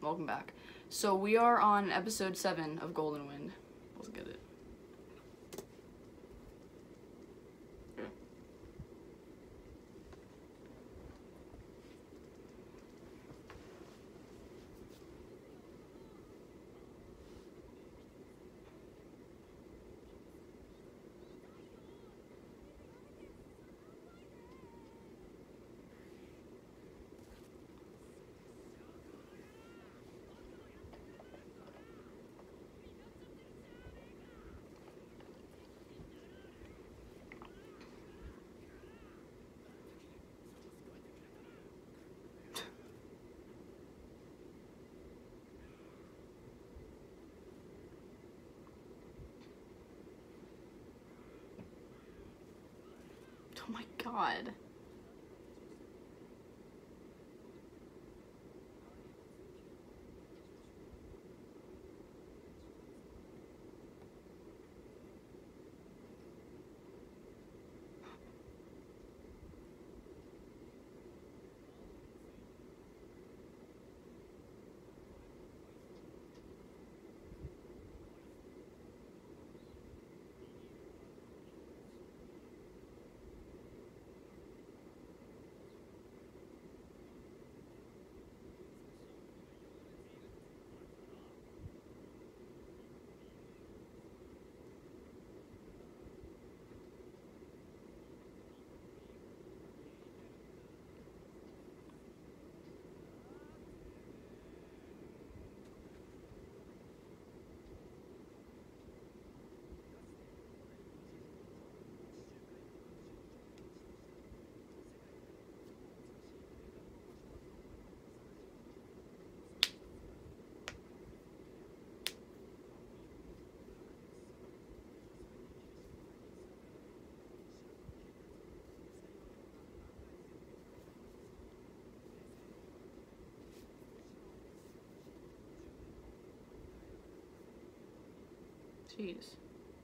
welcome back. So we are on episode 7 of Golden Wind. Let's get it. Oh my god. Jeez.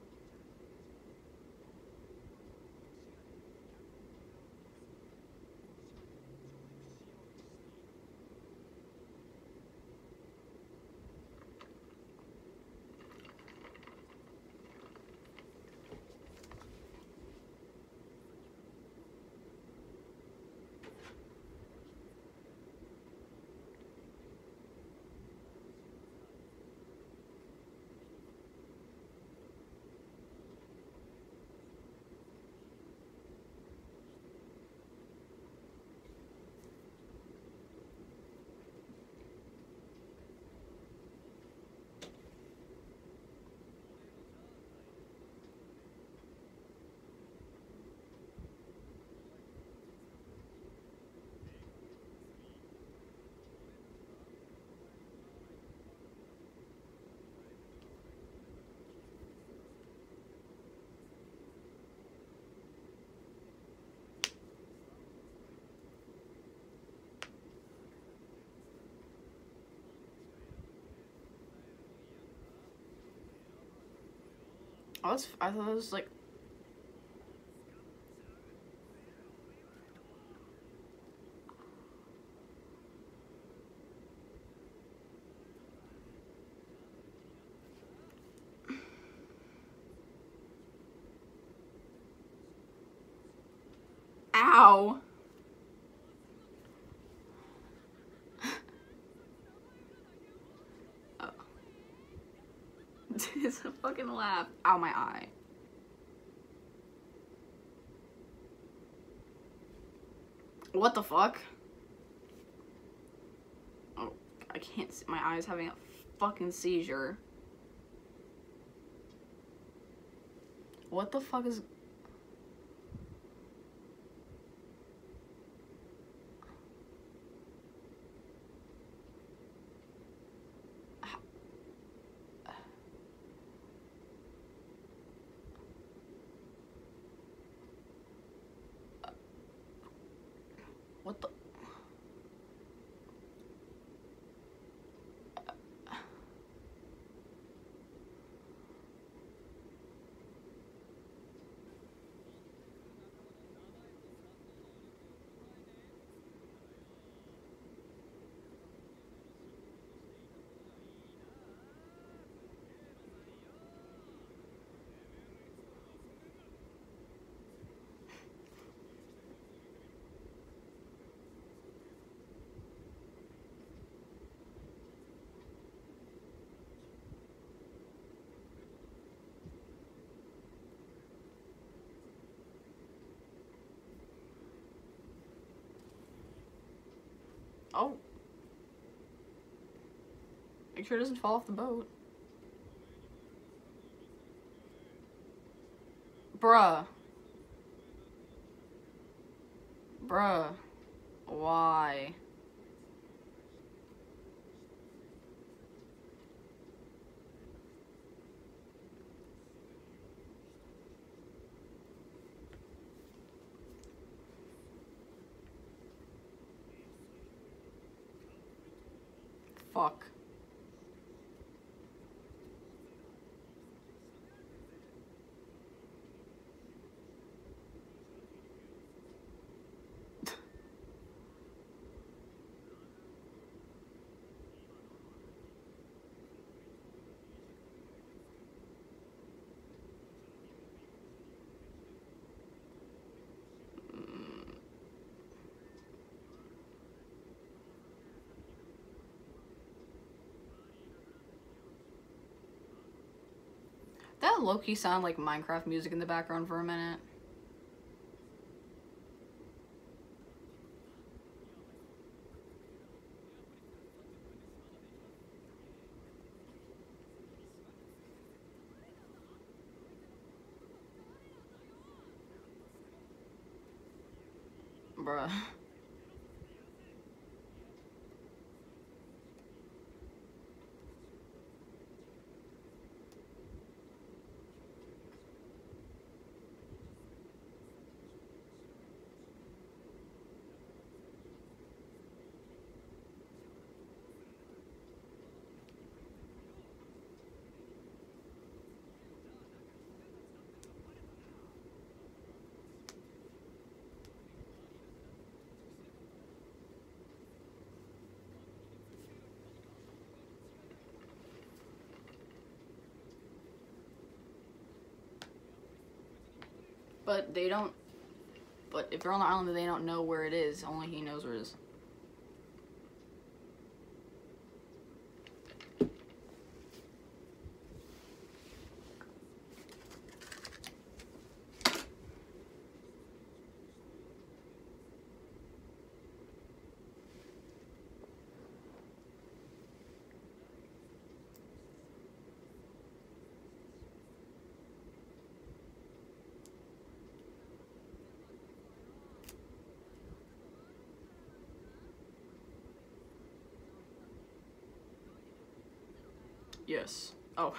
Oh, I thought it was like. Ow! Oh. It's a fucking laugh. Ow, my eye. What the fuck? Oh, I can't see. My eye's having a fucking seizure. What the fuck is... What the... Make sure it doesn't fall off the boat. Bruh. Bruh. Why? Fuck. That low-key sound like Minecraft music in the background for a minute. Bruh. But they don't. But if they're on the island, they don't know where it is. Only he knows where it is. Yes. Oh.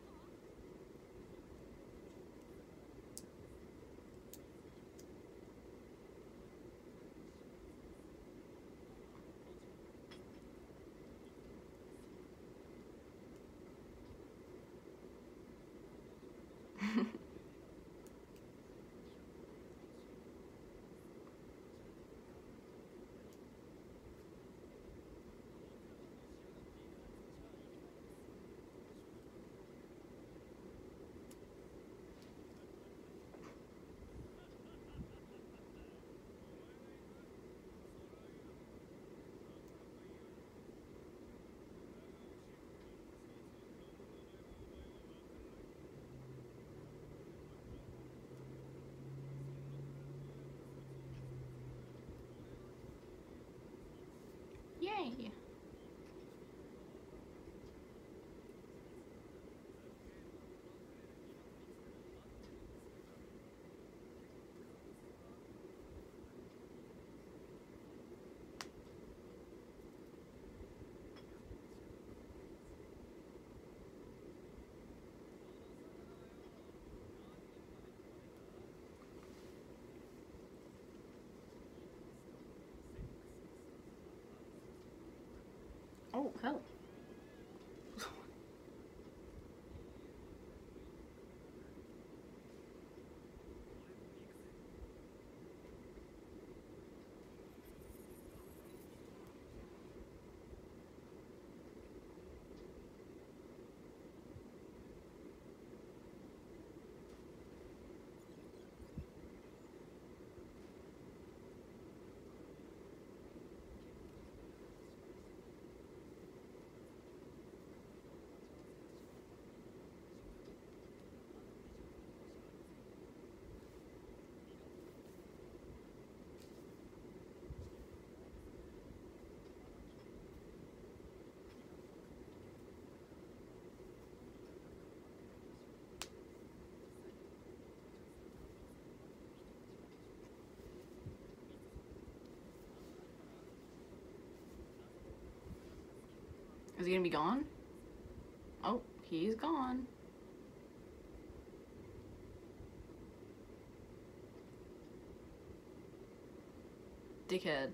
Yay. Oh, hell. Is he gonna be gone? Oh, he's gone. Dickhead.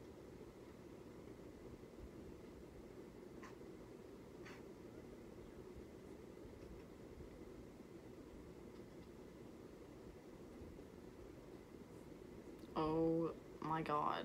Oh my god.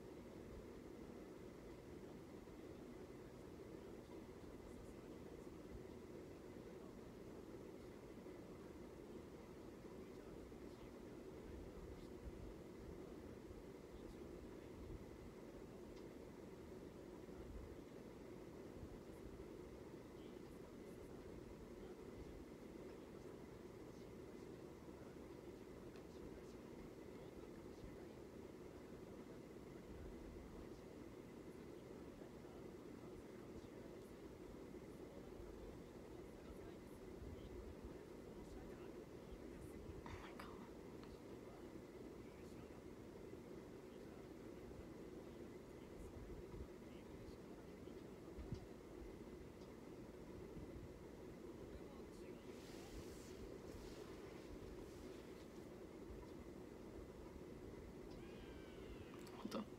What the?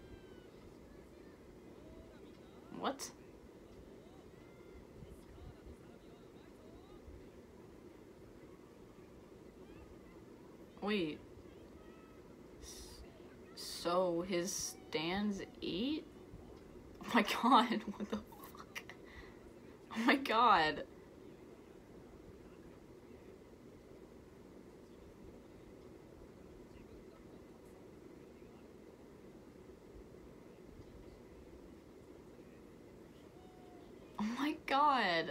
What? Wait. So his stands eat? Oh my god, what the fuck? Oh my god. Oh my god.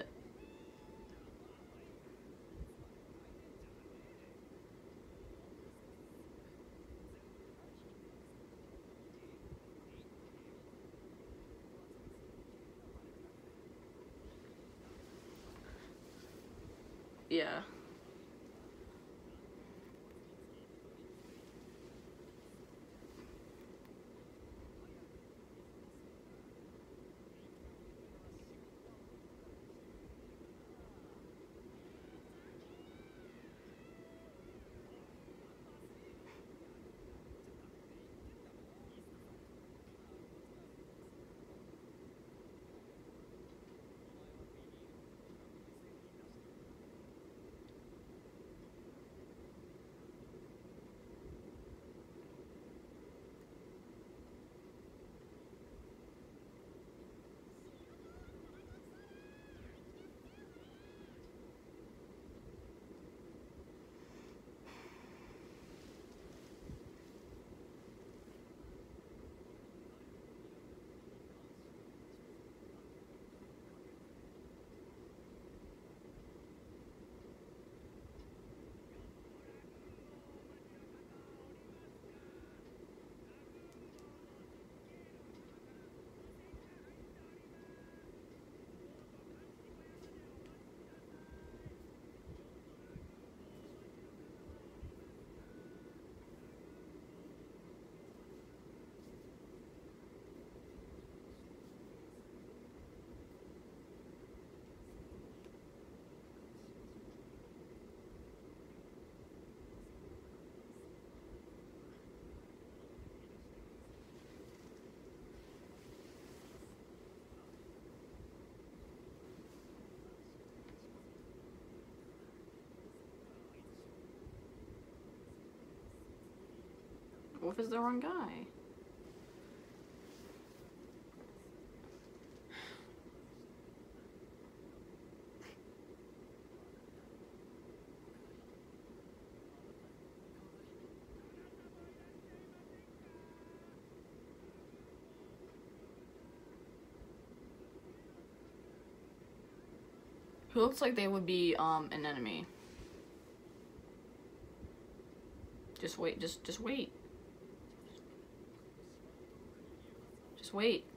Yeah. Wolf is the wrong guy. Who looks like they would be an enemy? Just wait, just wait. Just wait.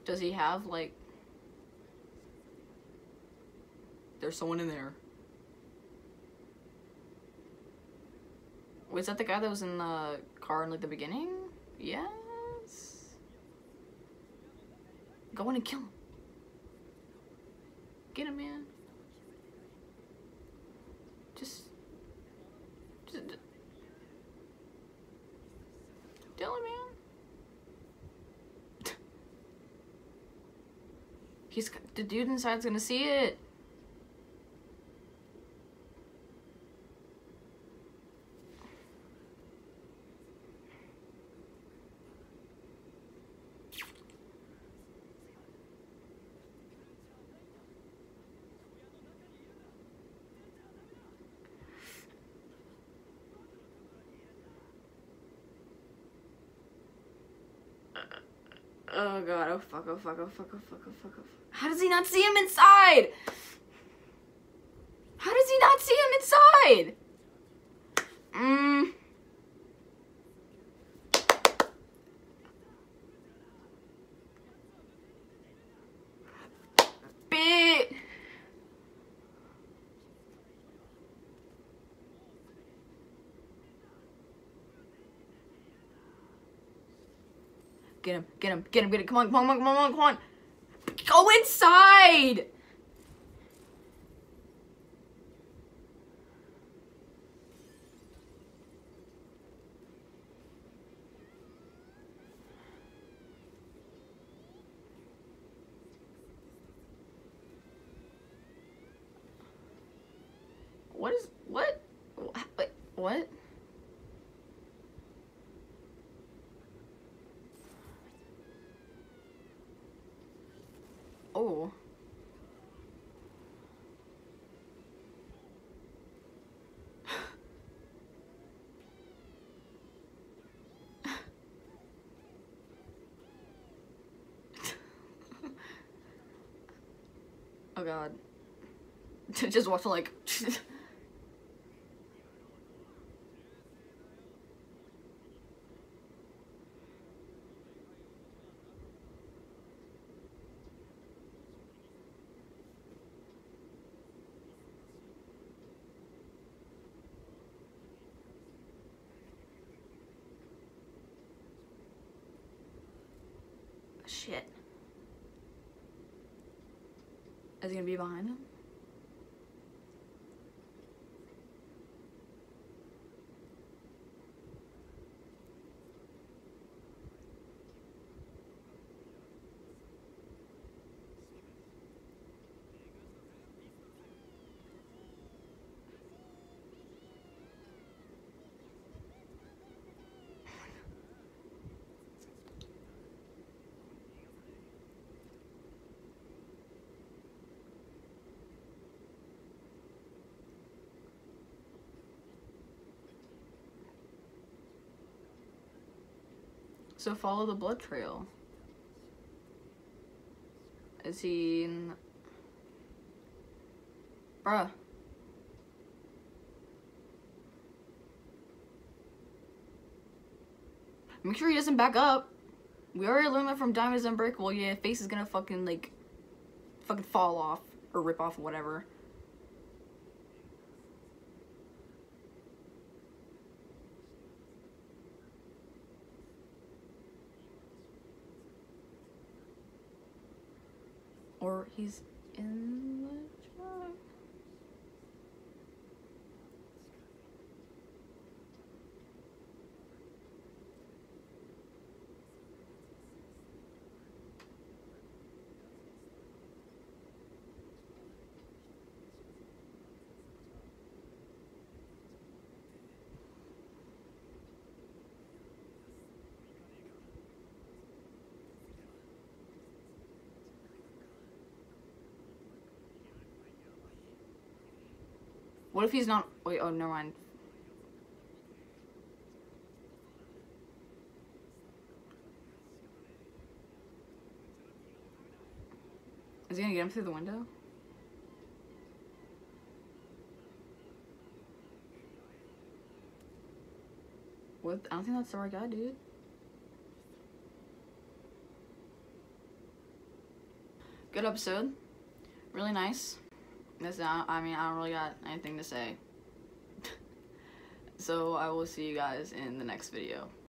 Does he have, like... There's someone in there. Was that the guy that was in the car in, like, the beginning? Yes. Go in and kill him. Get him, man. Just Dylan, man. The dude inside's gonna see it. Oh god, oh fuck, oh fuck, oh fuck, oh fuck, oh fuck, oh fuck. How does he not see him inside? How does he not see him inside? Bit. Get him, get him, get him, get him. Come on, come on, come on, come on. Go inside! What? Wait, what? Oh. Oh god. Just watch like shit. Is he gonna be behind him? So follow the blood trail. Is he in... Bruh. Make sure he doesn't back up. We already learned that from Diamond's Unbreakable. Yeah, face is gonna fucking, like, fucking fall off. Or rip off or whatever. Or he's in the truck. What if he's not? Wait, oh, never mind. Is he gonna get him through the window? What? I don't think that's the right guy, dude. good episode. Really nice. I mean, I don't really got anything to say. So I will see you guys in the next video.